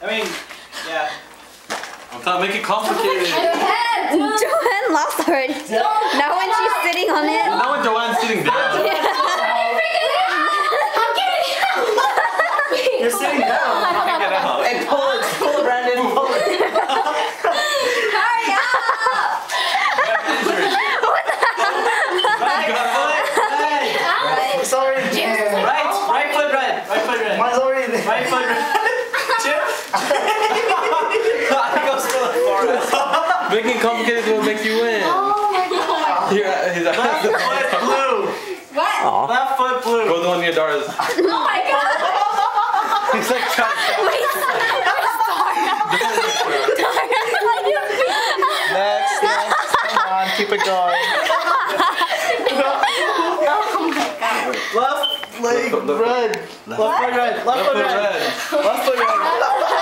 mean, yeah. I'm trying to make it complicated. Joanne lost her. Now when she's sitting on it. Now when Joanne's sitting down. You're sitting down. Pick it out. Hey, pull it, Brandon, pull it. Hurry up! It's already there. Right foot red. Mine's already there. Right foot red. Chip. It goes to the forest. Making complicated will make you win. Oh my god. Left foot blue. What? Left foot blue. Go the one near Dara's. Oh my god. He's like trying to... Next. Come on, keep it going. Left leg red. Left foot red. Left foot red. Left foot red.